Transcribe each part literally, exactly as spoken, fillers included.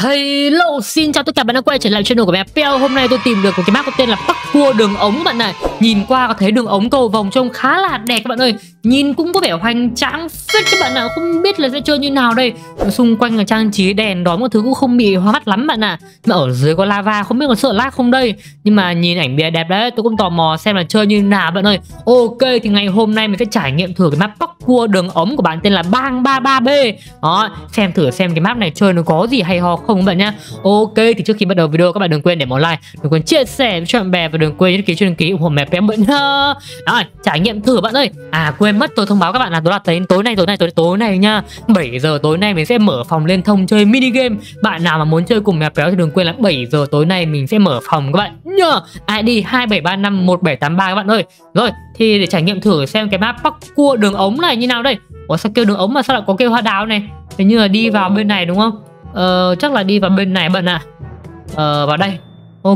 Hello, xin chào tất cả bạn đã quay trở lại channel của Mèo. Hôm nay tôi tìm được một cái map có tên là Parkour đường ống bạn này. Nhìn qua có thấy đường ống cầu vòng trông khá là đẹp các bạn ơi. Nhìn cũng có vẻ hoành tráng phết các bạn ạ. Không biết là sẽ chơi như nào đây. Xung quanh là trang trí đèn đóm các thứ cũng không bị hoa mắt lắm bạn ạ. Mà ở dưới có lava, không biết có sợ lag không đây. Nhưng mà nhìn ảnh bìa đẹp đấy, tôi cũng tò mò xem là chơi như nào bạn ơi. Ok, thì ngày hôm nay mình sẽ trải nghiệm thử cái map Parkour đường ống của bạn tên là Bang ba ba B. Đó, xem thử xem cái map này chơi nó có gì hay ho không các bạn nhá. Ok, thì trước khi bắt đầu video các bạn đừng quên để một like, đừng quên chia sẻ với bạn bè và đừng quên nhấn ký cho đăng ký ủng hộ Mèo bạn nhá. Rồi, trải nghiệm thử bạn ơi. À quên mất tôi thông báo các bạn là đó là tới tối nay tối nay tối tối này nha. bảy giờ tối nay mình sẽ mở phòng liên thông chơi mini game. Bạn nào mà muốn chơi cùng Mèo Péo thì đừng quên là bảy giờ tối nay mình sẽ mở phòng các bạn nhá. i đê hai bảy ba năm một bảy tám ba các bạn ơi. Rồi, thì để trải nghiệm thử xem cái map Parkour đường ống này như nào đây. Ủa sao kêu đường ống mà sao lại có kêu hoa đào này? Hình như là đi vào bên này đúng không? Ờ, chắc là đi vào bên này bạn ạ. À. Ờ, vào đây. Ok,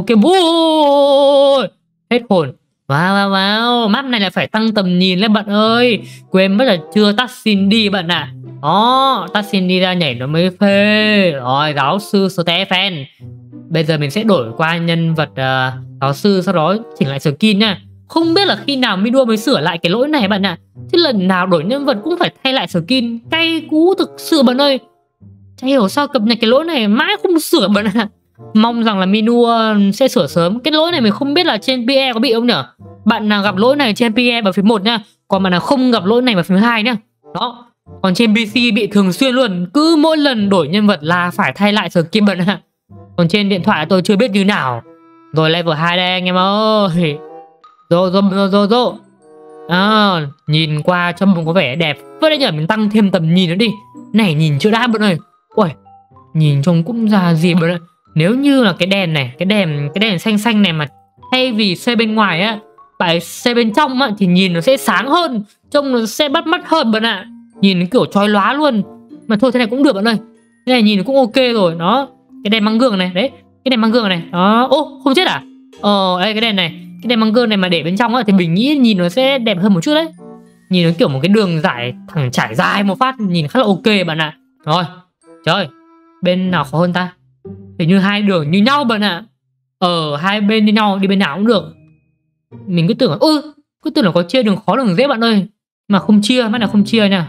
bố. Hết hồn. Wow, wow, wow. Map này là phải tăng tầm nhìn lên bạn ơi. Quên mất là chưa tắt xin đi bạn ạ. À. Đó, tắt xin đi ra nhảy nó mới phê. Rồi, giáo sư Stephen. Bây giờ mình sẽ đổi qua nhân vật uh, giáo sư, sau đó chỉnh lại skin nha. Không biết là khi nào Midua mới sửa lại cái lỗi này bạn ạ. À. Thế lần nào đổi nhân vật cũng phải thay lại skin. Cay cú thực sự bạn ơi. Chả hiểu sao cập nhật cái lỗi này mãi không sửa bạn ạ. À. Mong rằng là Midua sẽ sửa sớm. Cái lỗi này mình không biết là trên pê e có bị không nhở. Bạn nào gặp lỗi này trên pê e vào phím một nha. Còn bạn nào không gặp lỗi này vào phím hai nhá. Đó. Còn trên pê xê bị thường xuyên luôn. Cứ mỗi lần đổi nhân vật là phải thay lại skin bạn ạ. À. Còn trên điện thoại tôi chưa biết như nào. Rồi level hai đây anh em ơi. Rồi rồi rồi rồi rồi. À, nhìn qua trông có vẻ đẹp. Vậy đấy nhở, mình tăng thêm tầm nhìn nữa đi. Này nhìn chưa đã bạn ơi. Ui, nhìn trông cũng ra gì bạn ơi. Nếu như là cái đèn này, cái đèn cái đèn xanh xanh này mà thay vì xây bên ngoài á, phải xây bên trong á thì nhìn nó sẽ sáng hơn, trông nó sẽ bắt mắt hơn bạn ạ. Nhìn kiểu chói lóa luôn. Mà thôi thế này cũng được bạn ơi. Thế này nhìn cũng ok rồi. Đó, cái đèn mang gương này, đấy, cái đèn mang gương này. Đó, ô, không chết à? Ờ, đây cái đèn này. Cái đèn mang gương này mà để bên trong á thì mình nghĩ nhìn nó sẽ đẹp hơn một chút đấy. Nhìn nó kiểu một cái đường giải thẳng trải dài một phát, nhìn khá là ok bạn ạ. Rồi, trời, bên nào khó hơn ta? Hình như hai đường như nhau bạn ạ. Ở hai bên như nhau, đi bên nào cũng được. Mình cứ tưởng là, ư, cứ tưởng là có chia đường khó đường dễ bạn ơi. Mà không chia, mắt là không chia nha.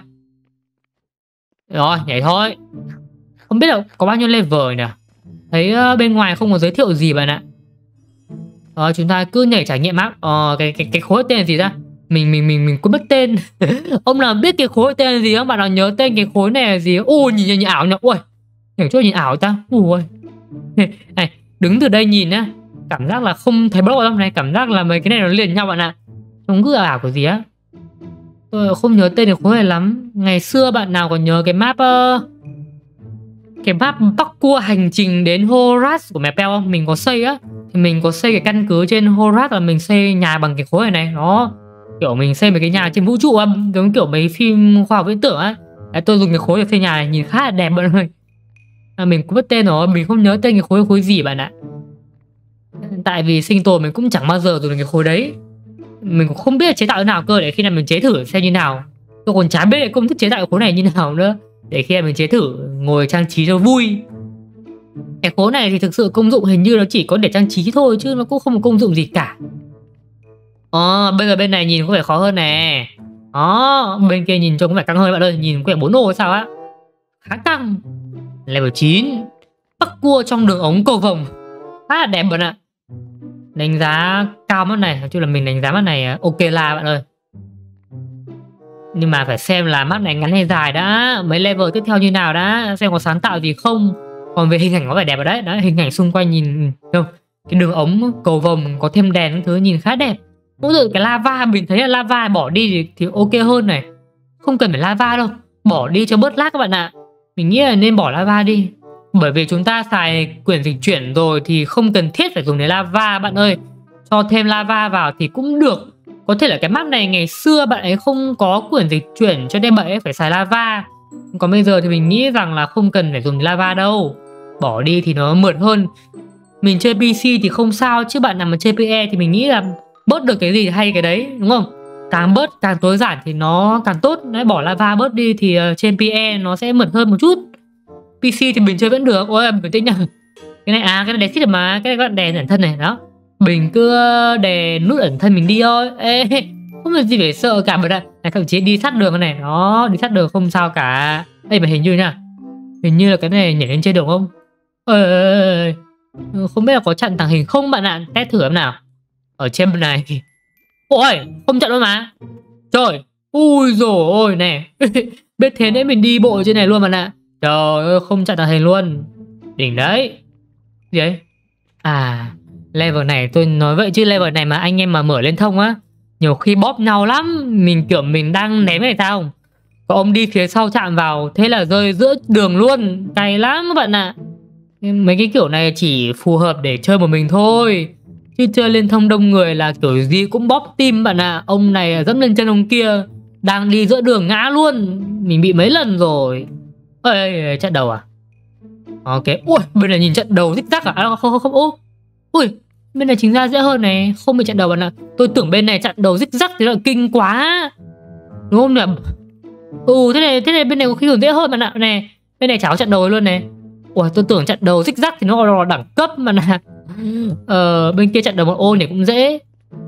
Rồi, nhảy thôi. Không biết là có bao nhiêu level nhỉ? Thấy uh, bên ngoài không có giới thiệu gì bạn ạ. Ờ, chúng ta cứ nhảy trải nghiệm map. Ờ, cái, cái, cái khối tên là gì ra? Mình mình mình mình cũng biết tên. Ông nào biết cái khối tên là gì không? Bạn nào nhớ tên cái khối này là gì? Ui, nhìn, nhìn, nhìn ảo nhỉ? Ui, nhảy chỗ nhìn ảo ta. Ui. Này, đứng từ đây nhìn á, cảm giác là không thấy block ở trong này, cảm giác là mấy cái này nó liền nhau bạn ạ. Trông cứ ảo của gì á. Tôi không nhớ tên cái khối này lắm. Ngày xưa bạn nào còn nhớ cái map uh, cái map Parkour hành trình đến Horaz của Mèo Péo không? Mình có xây á. Thì mình có xây cái căn cứ trên Horaz và mình xây nhà bằng cái khối này này. Đó. Kiểu mình xây mấy cái nhà trên vũ trụ á, giống kiểu mấy phim khoa học viễn tưởng á. Đấy, tôi dùng cái khối để xây nhà này, nhìn khá là đẹp bạn ơi. À, mình cũng biết tên rồi, mình không nhớ tên cái khối khối gì bạn ạ. Tại vì sinh tồn mình cũng chẳng bao giờ dùng cái khối đấy. Mình cũng không biết chế tạo thế nào cơ, để khi nào mình chế thử xem như nào. Tôi còn chả biết công thức chế tạo cái khối này như nào nữa, để khi nào mình chế thử ngồi trang trí cho vui. Cái khối này thì thực sự công dụng hình như nó chỉ có để trang trí thôi, chứ nó cũng không có công dụng gì cả. Ờ, bây giờ bên này nhìn có vẻ khó hơn nè. Đó, bên kia nhìn trông có vẻ căng hơn bạn ơi. Nhìn có vẻ bốn ô hay sao á. Khá căng. Level chín. Parkour trong đường ống cầu vồng. Khá là đẹp bạn ạ. Đánh giá cao mắt này. Nói chung là mình đánh giá mắt này ok là bạn ơi. Nhưng mà phải xem là mắt này ngắn hay dài đã. Mấy level tiếp theo như nào đã. Xem có sáng tạo gì không. Còn về hình ảnh có vẻ đẹp ở đấy. Đấy, hình ảnh xung quanh nhìn không? Cái đường ống cầu vồng có thêm đèn thứ nhìn khá đẹp. Mỗi giờ cái lava mình thấy là lava bỏ đi thì, thì ok hơn này. Không cần phải lava đâu. Bỏ đi cho bớt lag các bạn ạ. Mình nghĩ là nên bỏ lava đi. Bởi vì chúng ta xài quyển dịch chuyển rồi thì không cần thiết phải dùng đến lava bạn ơi. Cho thêm lava vào thì cũng được. Có thể là cái map này ngày xưa bạn ấy không có quyển dịch chuyển cho nên bạn ấy phải xài lava. Còn bây giờ thì mình nghĩ rằng là không cần phải dùng lava đâu. Bỏ đi thì nó mượt hơn. Mình chơi pê xê thì không sao, chứ bạn nào mà chơi pê e thì mình nghĩ là bớt được cái gì hay cái đấy, đúng không? Càng bớt càng tối giản thì nó càng tốt. Đấy, bỏ lava bớt đi thì uh, trên pê e nó sẽ mượt hơn một chút. pê xê thì mình chơi vẫn được. Ôi bình tĩnh nhá. Cái này à, cái này đè xích được mà. Cái này các bạn đè ẩn thân này. Đó, mình cứ đè nút ẩn thân mình đi thôi. Ê, không có gì phải sợ cả bạn ạ. Này, thậm chí đi sát đường này. Đó, đi sát đường không sao cả. Đây mà hình như nha, hình như là cái này nhảy lên trên đường không? Ê, không biết là có chặn tàng hình không bạn ạ. Test thử em nào. Ở trên bên này. Ôi, không chặn luôn mà. Trời, ui dồi ôi nè. Biết thế nên mình đi bộ trên này luôn bạn ạ. Trời ơi, không chặn tàng hình luôn. Đỉnh đấy. Gì ấy? À, level này tôi nói vậy chứ level này mà anh em mà mở lên thông á, nhiều khi bóp nhau lắm. Mình kiểu mình đang ném này sao, có ông đi phía sau chạm vào, thế là rơi giữa đường luôn. Cay lắm các bạn ạ. Mấy cái kiểu này chỉ phù hợp để chơi một mình thôi, chứ chơi lên thông đông người là kiểu gì cũng bóp tim bạn ạ. Ông này dẫm lên chân ông kia, đang đi giữa đường ngã luôn. Mình bị mấy lần rồi. Ê, trận đầu à? Ok. Ui, bên này nhìn trận đầu rích rắc à? À không không không. Ô, ui, bên này chính ra dễ hơn này, không bị trận đầu bạn ạ. Tôi tưởng bên này trận đầu rích rắc thì là kinh quá, đúng không nhỉ? Ừ, thế này thế này bên này có khi còn dễ hơn bạn ạ. Này, bên này cháo trận đầu luôn này. Ui, tôi tưởng trận đầu rích rắc thì nó là đẳng cấp mà nè. Ờ, bên kia trận đầu một ô này cũng dễ.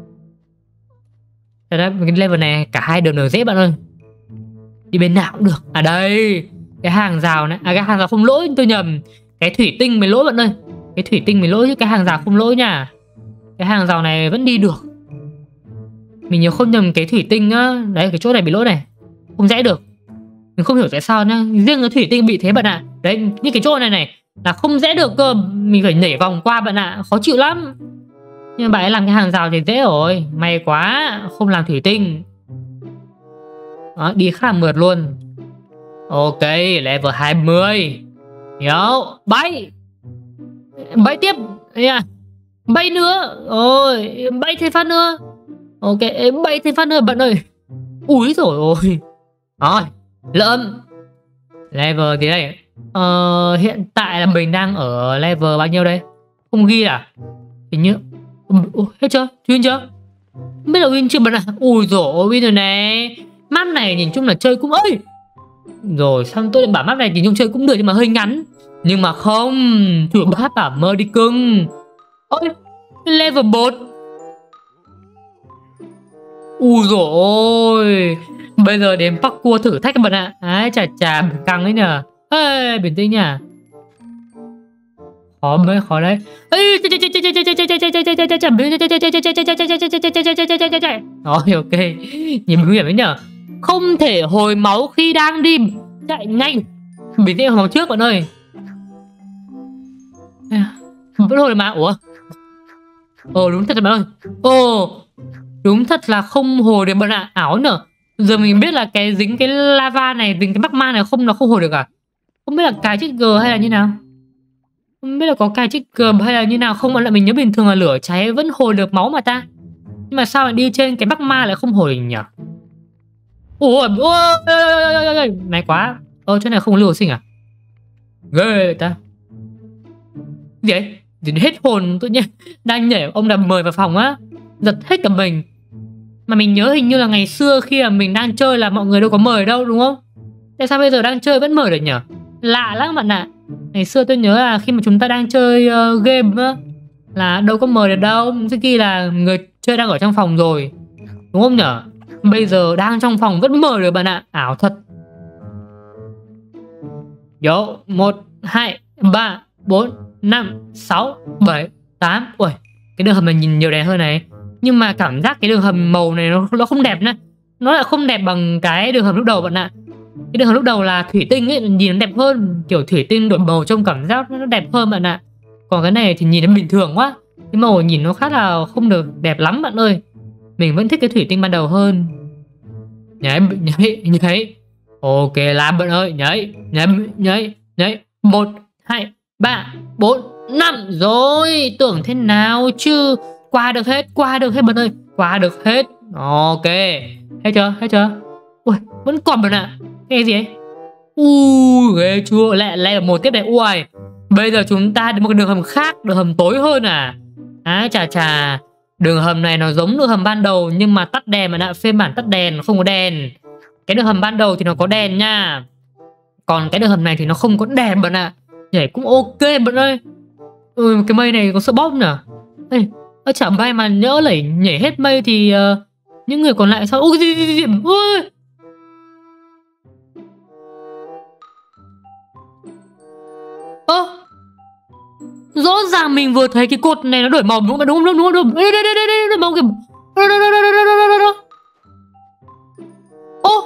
Thật ra cái level này cả hai đường đều dễ bạn ơi. Đi bên nào cũng được. À đây, cái hàng rào này. À cái hàng rào không lỗi, tôi nhầm. Cái thủy tinh mới lỗi bạn ơi. Cái thủy tinh mới lỗi chứ cái hàng rào không lỗi nha. Cái hàng rào này vẫn đi được. Mình nhớ không nhầm cái thủy tinh á. Đấy, cái chỗ này bị lỗi này, không rẽ được. Mình không hiểu tại sao nhá, riêng cái thủy tinh bị thế bạn ạ. Đấy, như cái chỗ này này là không rẽ được cơ. Mình phải nhảy vòng qua bạn ạ, khó chịu lắm. Nhưng mà bạn ấy làm cái hàng rào thì dễ rồi. May quá, không làm thủy tinh. Đó, đi khá là mượt luôn. Ok, level hai mươi. Hiểu, bay. Bay tiếp yeah. Bay nữa. Ôi, bay thêm phát nữa. Ok, bay thêm phát nữa bạn ơi. Úi rồi ôi. Rồi, lượm. Level gì đây? Ờ, hiện tại là mình đang ở level bao nhiêu đây? Không ghi à? Hình như Ủa, hết chưa? Win chưa? Không biết là win chưa bạn ạ. Ui dồi ôi, win rồi này. Map này nhìn chung là chơi cũng ơi. Rồi xong tôi lại bảo map này nhìn chung chơi cũng được nhưng mà hơi ngắn. Nhưng mà không, chủ bác bảo mơ đi cưng. Ôi, level một. Ui dồi ôi, bây giờ đến parkour thử thách các bạn ạ. Ái chà chà, căng ấy nhờ. Ê, bình tĩnh nha. Khó mới khó đấy. Rồi ok, nhìn nguy hiểm đấy nhở. Không thể hồi máu khi đang đi, chạy nhanh. Bình tĩnh hồi máu trước bạn ơi. Vẫn hồi mà. Ủa, ồ đúng thật bạn ơi. Ồ, đúng thật là không hồi được bạn ạ. Ảo nhở. Giờ mình biết là cái dính cái lava này, dính cái magma này không, nó không hồi được à? Không biết là cài chích G hay là như nào. Không biết là có cài chích G hay là như nào không bạn ạ. Mình nhớ bình thường là lửa cháy vẫn hồi được máu mà ta. Nhưng mà sao lại đi trên cái magma lại không hồi được nhỉ? Ủa, ôi, may quá. Ơ, chỗ này không có lưu hồi sinh à? Ghê vậy ta. Gì ấy? Gì hết hồn tự nhiên. Đang nhảy ông đã mời vào phòng á, giật hết cả mình. Mà mình nhớ hình như là ngày xưa khi mà mình đang chơi là mọi người đâu có mời đâu đúng không? Tại sao bây giờ đang chơi vẫn mời được nhỉ? Lạ lắm bạn ạ. Ngày xưa tôi nhớ là khi mà chúng ta đang chơi uh, game á, là đâu có mời được đâu. Sẽ ghi là người chơi đang ở trong phòng rồi, đúng không nhở? Bây giờ đang trong phòng vẫn mời được bạn ạ. Ảo thật. Yo, một, hai, ba, bốn, năm, sáu, bảy, tám. Ui, cái đường hầm này nhìn nhiều đẹp hơn này. Nhưng mà cảm giác cái đường hầm màu này nó, nó không đẹp nữa. Nó lại không đẹp bằng cái đường hầm lúc đầu bạn ạ. Cái đường hầm lúc đầu là thủy tinh ấy, nhìn nó đẹp hơn. Kiểu thủy tinh đổi màu trông cảm giác nó đẹp hơn bạn ạ. Còn cái này thì nhìn nó bình thường quá. Cái màu nhìn nó khá là không được đẹp lắm bạn ơi. Mình vẫn thích cái thủy tinh ban đầu hơn. Nhảy, nhảy, nhảy. Ok làm bạn ơi, nhảy, nhảy, nhảy, nhảy. Một, hai, ba, bốn, năm. Rồi, tưởng thế nào chứ. Qua được hết, qua được hết bạn ơi. Qua được hết. Ok. Hết chưa, hết chưa? Ui, vẫn còn bạn ạ. Cái gì ấy? Ui, ghê chưa. Lại lại là một tiếp này. Ui, bây giờ chúng ta đến một đường hầm khác. Đường hầm tối hơn à? Á chà chà. Đường hầm này nó giống đường hầm ban đầu, nhưng mà tắt đèn bạn ạ. Phiên bản tắt đèn, không có đèn. Cái đường hầm ban đầu thì nó có đèn nha. Còn cái đường hầm này thì nó không có đẹp bạn ạ. Nhảy cũng ok bạn ơi. Ừ, cái mây này có sợ bóp nhỉ? Ê, chả may mà nhỡ lại nhảy hết mây thì uh, những người còn lại sao? Ôi gì gì gì ôi. Ơ, rõ ràng mình vừa thấy cái cột này nó đổi màu đúng không? Đúng không? Đúng không? Đúng không? Đây đây đây đây đổi màu kìa. Ô,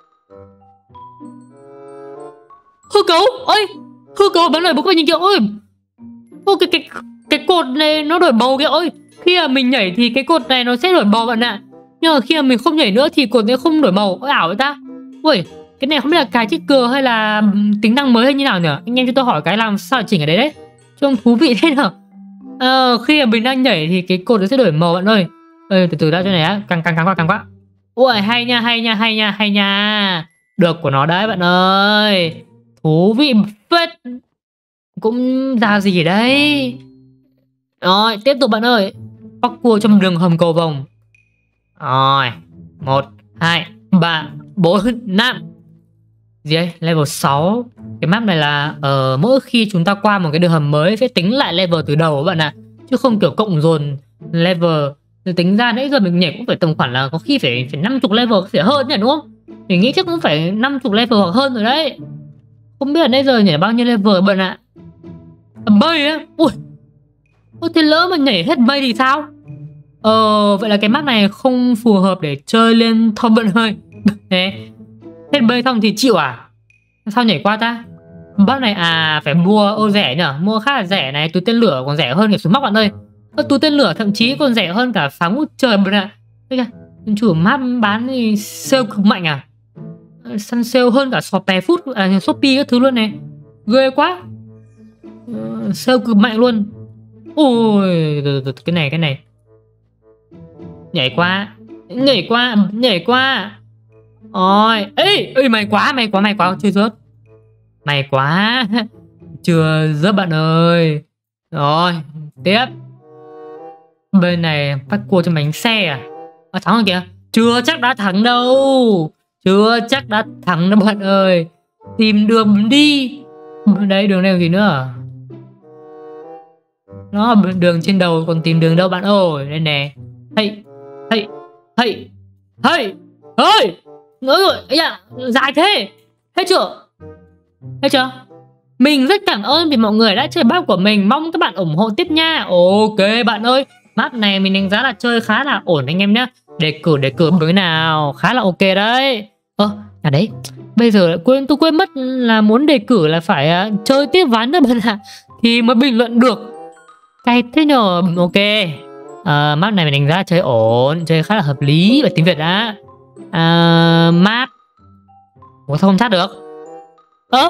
hư cấu. Ơi, hư cấu bán lời bố các bạn nhìn kìa. Ôi, ô cái cái cái cột này nó đổi màu kìa. Ôi, khi mà mình nhảy thì cái cột này nó sẽ đổi màu bạn ạ. Nhưng mà khi mà mình không nhảy nữa thì cột sẽ không đổi màu. Ôi ảo vậy ta. Ui, cái này không biết là cái chiếc cờ hay là tính năng mới hay như nào nhỉ? Anh em cho tôi hỏi cái làm sao để chỉnh ở đấy đấy. Trông thú vị thế nào. À, khi mà mình đang nhảy thì cái cột nó sẽ đổi màu bạn ơi. Ê, từ từ đã cho này á, càng càng càng quá càng quá. Ui, hay nha, hay nha, hay nha, hay nha. Được của nó đấy bạn ơi. Thú vị phết. Cũng ra gì ở đây. Rồi, tiếp tục bạn ơi. Bắc cua trong đường hầm cầu vồng. Rồi, một, hai, ba, bốn, năm. Gì đây? Level sáu. Cái map này là uh, mỗi khi chúng ta qua một cái đường hầm mới sẽ tính lại level từ đầu các bạn ạ. Chứ không kiểu cộng dồn level. Thì tính ra nãy giờ mình nhảy cũng phải tầm khoảng là có khi phải phải năm mươi level phải hơn nhỉ đúng không? Mình nghĩ chắc cũng phải năm mươi level hoặc hơn rồi đấy. Không biết là nãy giờ nhảy bao nhiêu level bạn ạ. Bay á. Ui. Ôi thế lỡ mà nhảy hết bay thì sao? Ờ vậy là cái map này không phù hợp để chơi lên thông bạn ơi. Thế hết bay xong thì chịu à? Sao nhảy qua ta? Map này à phải mua ô rẻ nhở? Mua khá là rẻ này, túi tên lửa còn rẻ hơn cả súng móc bạn ơi. Ơ, túi tên lửa thậm chí còn rẻ hơn cả pháo ngút trời bạn ạ. Đây kìa, chủ map bán thì sale cực mạnh à? Săn sale hơn cả Shopee Food, à, Shopee các thứ luôn này. Ghê quá. Uh, sale cực mạnh luôn. Ôi, cái này cái này. Nhảy qua, nhảy qua, nhảy qua. Ôi, ê, ê mày quá, mày quá, mày quá, chưa rớt. Mày quá. Chưa rớt bạn ơi. Rồi, tiếp. Bên này phát cua cho bánh xe à? À thắng rồi kìa. Chưa chắc đã thắng đâu. Chưa chắc đã thắng đâu bạn ơi. Tìm đường đi. Đấy đường này gì nữa? Nó đường trên đầu còn tìm đường đâu bạn ơi. Đây nè. Hey, hey, hey, hey, hey. Nói rồi, ấy à, dài thế. Hết chưa? Hết chưa? Mình rất cảm ơn vì mọi người đã chơi map của mình. Mong các bạn ủng hộ tiếp nha. Ok bạn ơi. Map này mình đánh giá là chơi khá là ổn anh em nhé. Đề cử đề cử mới nào. Khá là ok đấy. Ơ, à đấy. Bây giờ quên tôi quên mất là muốn đề cử là phải uh, chơi tiếp ván nữa bạn ạ. Thì mới bình luận được. Cái thế nhờ. Ok. Uh, map này mình đánh giá là chơi ổn. Chơi khá là hợp lý. Và tiếng Việt đã. Uh, map. Ủa sao không chat được? Ơ.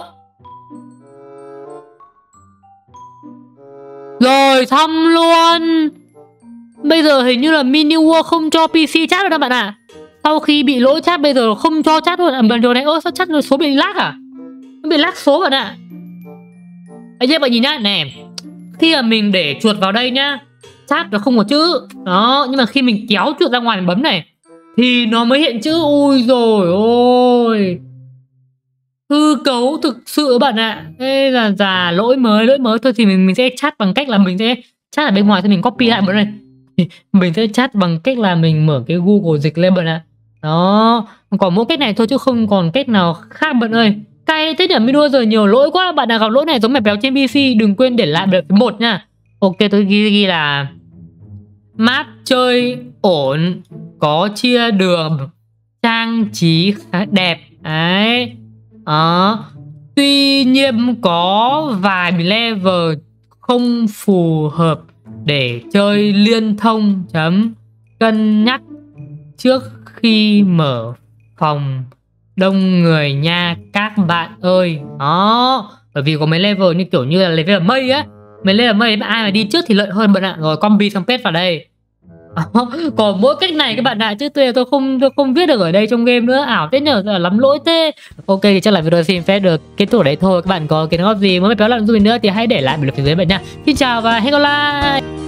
Rồi xong luôn. Bây giờ hình như là mini world không cho pê xê chat rồi đó bạn ạ. À. Sau khi bị lỗi chat bây giờ không cho chat luôn. À, điều này ơ sao chat số bị lag à? Nó bị lag số bạn ạ. À. Anh em bạn nhìn nhá, nè. Khi mà mình để chuột vào đây nhá, chat nó không có chữ. Đó, nhưng mà khi mình kéo chuột ra ngoài mình bấm này thì nó mới hiện chữ. Ui rồi ôi. Hư cấu thực sự bạn ạ. À. Đây là già lỗi mới, lỗi mới thôi thì mình mình sẽ chat bằng cách là mình sẽ chat ở bên ngoài thì mình copy lại bạn này. Mình sẽ chat bằng cách là mình mở cái Google dịch lên bạn ạ. À. Đó, còn mỗi cách này thôi chứ không còn cách nào khác bạn ơi. Cay thế nhỉ, video giờ nhiều lỗi quá. Bạn nào gặp lỗi này giống mèo béo trên pê xê đừng quên để lại phần một nha. Ok, tôi ghi ghi là map chơi ổn, có chia đường, trang trí khá đẹp. Đấy. Đó. Tuy nhiên có vài level không phù hợp để chơi liên thông chấm cân nhắc trước khi mở phòng đông người nha các bạn ơi. Đó, bởi vì có mấy level như kiểu như là level mây á, mấy level mây mà ai mà đi trước thì lợi hơn bạn ạ. Rồi combi xong pet vào đây. Đó. Còn mỗi cách này các bạn ạ, chứ tôi tôi không tôi không viết được ở đây trong game nữa, ảo thế nhờ, lắm lỗi thế. Ok thì chắc là video xin phép được kết thúc ở đấy thôi. Các bạn có kiến góp gì muốn béo luận giúp mình nữa thì hãy để lại bình luận phía dưới bạn nha. Xin chào và hẹn gặp lại.